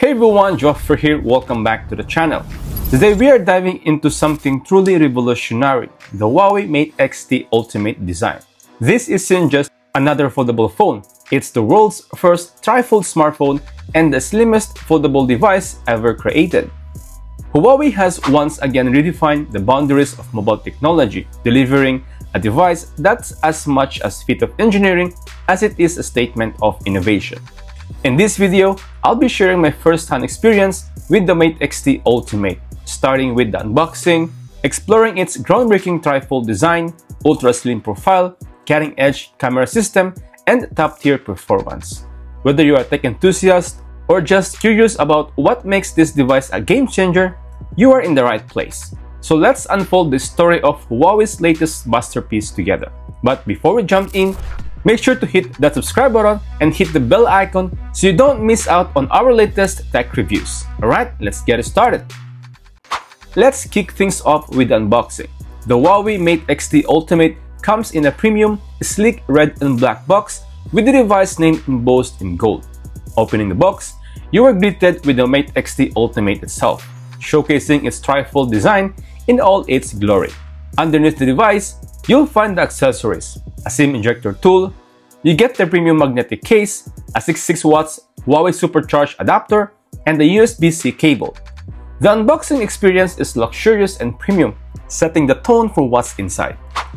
Hey everyone, Joffrey here, welcome back to the channel. Today we are diving into something truly revolutionary, the Huawei Mate X-T Ultimate design. This isn't just another foldable phone, it's the world's first trifold smartphone and the slimmest foldable device ever created. Huawei has once again redefined the boundaries of mobile technology, delivering a device that's as much a feat of engineering as it is a statement of innovation. In this video, I'll be sharing my first-hand experience with the Mate X-T Ultimate, starting with the unboxing, exploring its groundbreaking trifold design, ultra-slim profile, cutting-edge camera system, and top-tier performance. Whether you are a tech enthusiast or just curious about what makes this device a game-changer, you are in the right place. So let's unfold the story of Huawei's latest masterpiece together. But before we jump in, make sure to hit that subscribe button and hit the bell icon so you don't miss out on our latest tech reviews. Alright, let's get started. Let's kick things off with the unboxing. The Huawei Mate X-T Ultimate comes in a premium, sleek red and black box with the device name embossed in gold. Opening the box, you are greeted with the Mate X-T Ultimate itself, showcasing its trifold design in all its glory. Underneath the device, you'll find the accessories, a SIM ejector tool, you get the premium magnetic case, a 66 watts Huawei supercharged adapter, and a USB-C cable. The unboxing experience is luxurious and premium, setting the tone for what's inside.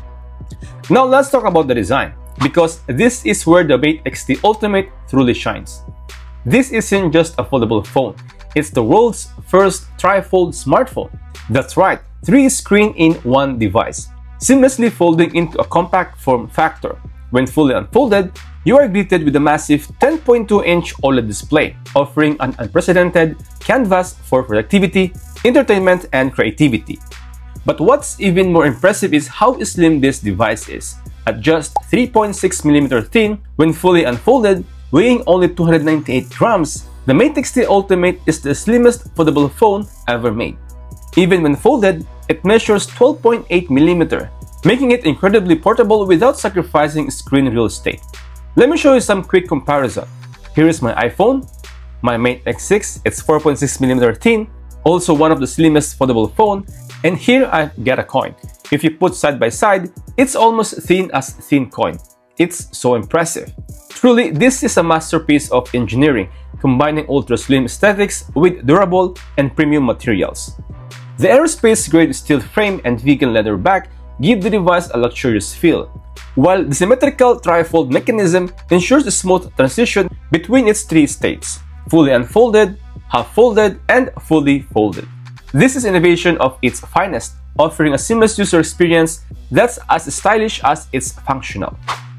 Now let's talk about the design, because this is where the Mate X-T Ultimate truly shines. This isn't just a foldable phone, it's the world's first trifold smartphone. That's right, 3 screens in one device, seamlessly folding into a compact form factor. When fully unfolded, you are greeted with a massive 10.2-inch OLED display, offering an unprecedented canvas for productivity, entertainment, and creativity. But what's even more impressive is how slim this device is. At just 3.6mm thin, when fully unfolded, weighing only 298 grams, the Mate X-T Ultimate is the slimmest foldable phone ever made. Even when folded, it measures 12.8mm, making it incredibly portable without sacrificing screen real estate. Let me show you some quick comparison. Here is my iPhone, my Mate X6, it's 4.6mm thin, also one of the slimmest foldable phone, and here I get a coin. If you put side by side, it's almost thin as thin coin. It's so impressive. Truly, this is a masterpiece of engineering, combining ultra-slim aesthetics with durable and premium materials. The aerospace-grade steel frame and vegan leather back give the device a luxurious feel, while the symmetrical trifold mechanism ensures a smooth transition between its 3 states: fully unfolded, half-folded, and fully folded. This is innovation of its finest, offering a seamless user experience that's as stylish as it's functional.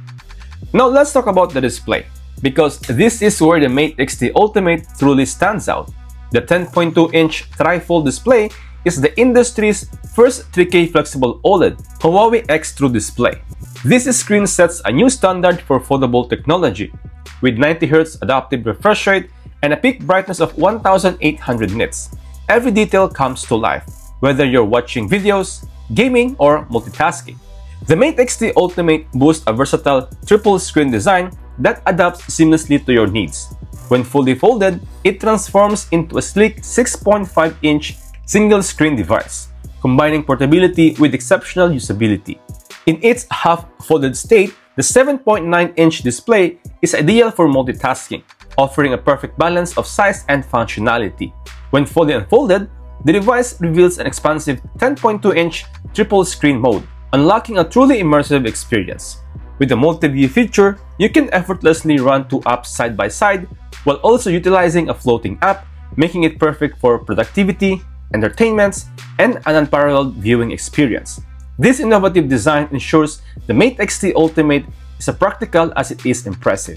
Now let's talk about the display, because this is where the Mate X-T Ultimate truly stands out. The 10.2-inch trifold display is the industry's first 3K flexible OLED Huawei X True Display. This screen sets a new standard for foldable technology, with 90Hz adaptive refresh rate and a peak brightness of 1800 nits. Every detail comes to life, whether you're watching videos, gaming, or multitasking. The Mate X-T Ultimate boasts a versatile triple screen design that adapts seamlessly to your needs. When fully folded, it transforms into a sleek 6.5-inch single-screen device, combining portability with exceptional usability. In its half-folded state, the 7.9-inch display is ideal for multitasking, offering a perfect balance of size and functionality. When fully unfolded, the device reveals an expansive 10.2-inch triple-screen mode, unlocking a truly immersive experience. With the multi-view feature, you can effortlessly run 2 apps side by side while also utilizing a floating app, making it perfect for productivity, entertainment, and an unparalleled viewing experience. This innovative design ensures the Mate X-T Ultimate is as practical as it is impressive.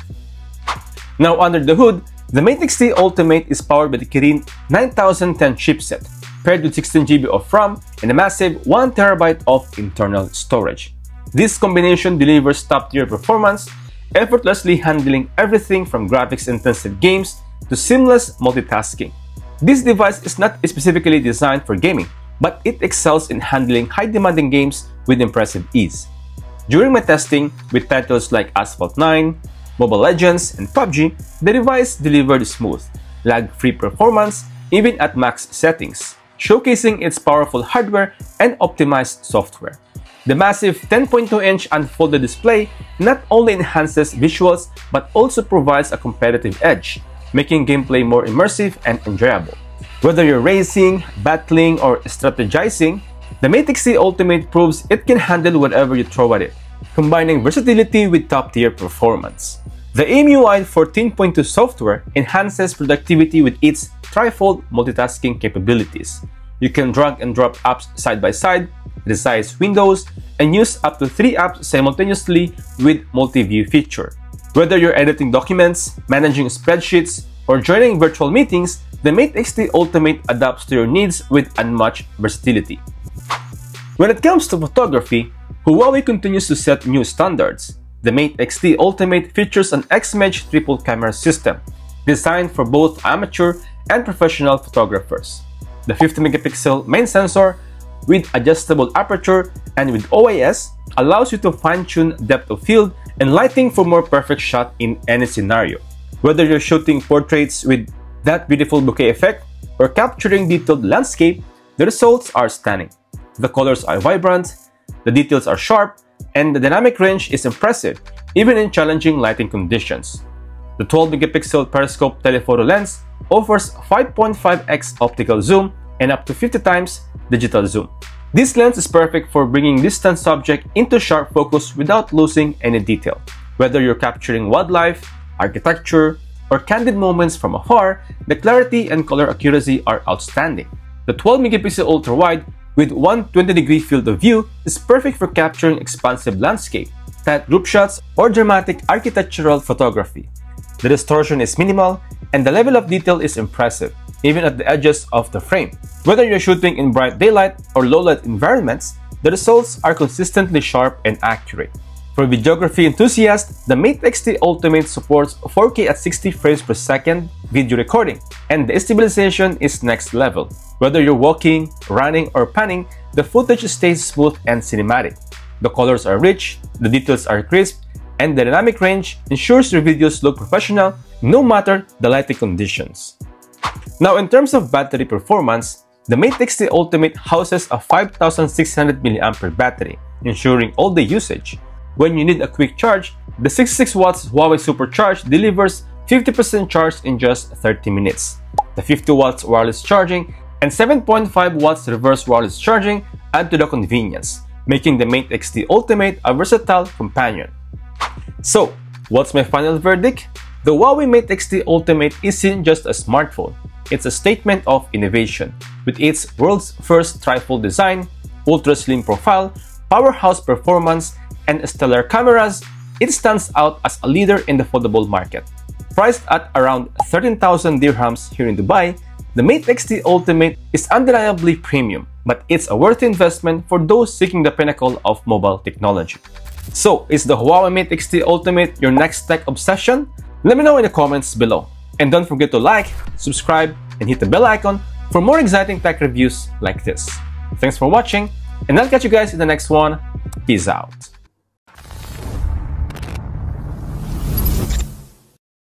Now under the hood, the Mate X-T Ultimate is powered by the Kirin 9010 chipset, paired with 16GB of RAM and a massive 1TB of internal storage. This combination delivers top-tier performance, effortlessly handling everything from graphics-intensive games to seamless multitasking. This device is not specifically designed for gaming, but it excels in handling high-demanding games with impressive ease. During my testing with titles like Asphalt 9, Mobile Legends, and PUBG, the device delivered smooth, lag-free performance even at max settings, showcasing its powerful hardware and optimized software. The massive 10.2-inch unfolded display not only enhances visuals but also provides a competitive edge, making gameplay more immersive and enjoyable. Whether you're racing, battling, or strategizing, the Mate X3 Ultimate proves it can handle whatever you throw at it, combining versatility with top-tier performance. The EMUI 14.2 software enhances productivity with its Trifold multitasking capabilities. You can drag and drop apps side by side, resize windows, and use up to 3 apps simultaneously with multi-view feature. Whether you're editing documents, managing spreadsheets, or joining virtual meetings, the Mate X3 Ultimate adapts to your needs with unmatched versatility. When it comes to photography, Huawei continues to set new standards. The Mate X3 Ultimate features an X-Mage triple camera system, designed for both amateur and professional photographers. The 50-megapixel main sensor, with adjustable aperture and with OIS, allows you to fine-tune depth of field and lighting for more perfect shot in any scenario. Whether you're shooting portraits with that beautiful bokeh effect or capturing detailed landscape, the results are stunning. The colors are vibrant, the details are sharp, and the dynamic range is impressive, even in challenging lighting conditions. The 12-megapixel periscope telephoto lens offers 5.5x optical zoom and up to 50 times digital zoom. This lens is perfect for bringing distant subject into sharp focus without losing any detail. Whether you're capturing wildlife, architecture, or candid moments from afar, the clarity and color accuracy are outstanding. The 12-megapixel ultra-wide with 120-degree field of view is perfect for capturing expansive landscape, tight group shots, or dramatic architectural photography. The distortion is minimal, and the level of detail is impressive, even at the edges of the frame. Whether you're shooting in bright daylight or low-light environments, the results are consistently sharp and accurate. For videography enthusiasts, the Mate X3 Ultimate supports 4K at 60 frames per second video recording, and the stabilization is next level. Whether you're walking, running, or panning, the footage stays smooth and cinematic. The colors are rich, the details are crisp, and the dynamic range ensures your videos look professional no matter the lighting conditions. Now, in terms of battery performance, the Mate X3 Ultimate houses a 5600 mAh battery, ensuring all-day usage. When you need a quick charge, the 66 watts Huawei Supercharge delivers 50% charge in just 30 minutes. The 50 watts wireless charging and 7.5 watts reverse wireless charging add to the convenience, making the Mate X3 Ultimate a versatile companion. So, what's my final verdict? The Huawei Mate X3 Ultimate isn't just a smartphone, it's a statement of innovation. With its world's first trifold design, ultra-slim profile, powerhouse performance, and stellar cameras, it stands out as a leader in the foldable market. Priced at around 13,000 dirhams here in Dubai, the Mate X3 Ultimate is undeniably premium, but it's a worthy investment for those seeking the pinnacle of mobile technology. So, is the Huawei Mate X3 Ultimate your next tech obsession? Let me know in the comments below. And don't forget to like, subscribe, and hit the bell icon for more exciting tech reviews like this. Thanks for watching, and I'll catch you guys in the next one. Peace out.